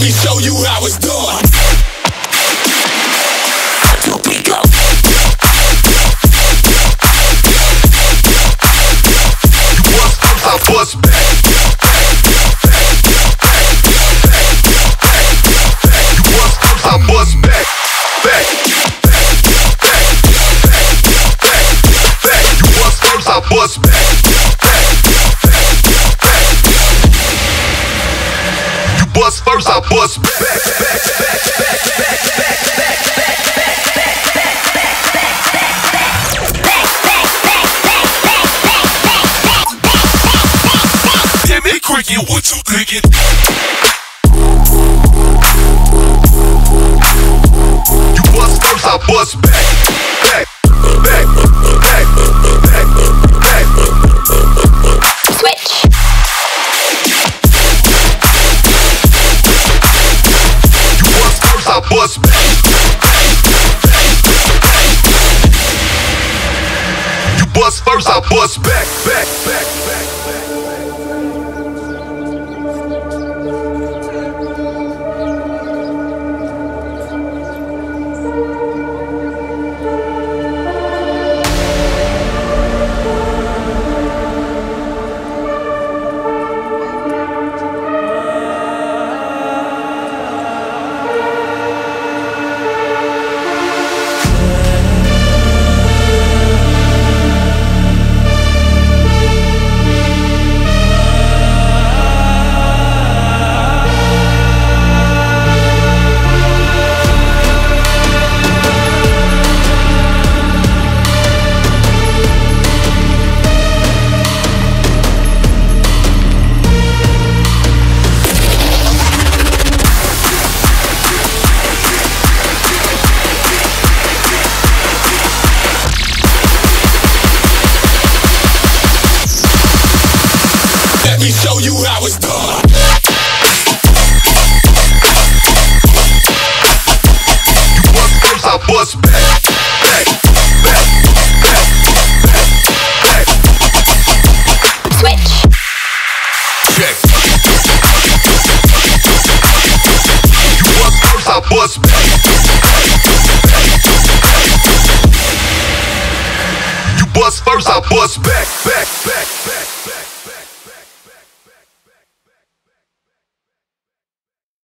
me show you how it's done. I bust back. You bust first, I bust back. Back. You bust first, I bust back. You bust first, I bust back. Cricket, what you thinking? You bust first, I bust back. Back, back, back, back, back. Switch. You bust first, I bust back. You bust first, I bust back, back, back, back, back. Let me show you how it's done. You bust first, I bust back. Back, back, back, back, back. Switch. Check. You bust first, I bust back. You bust first, I bust back, back, back, back.